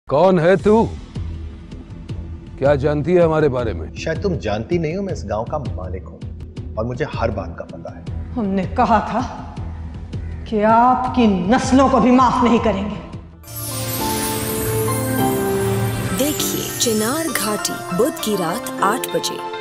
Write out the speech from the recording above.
कौन है तू? क्या जानती है हमारे बारे में? शायद तुम जानती नहीं हो, मैं इस गांव का मालिक हूं और मुझे हर बात का पता है। हमने कहा था कि आपकी नस्लों को भी माफ नहीं करेंगे। देखिए चिनार घाटी बुध की रात 8 बजे।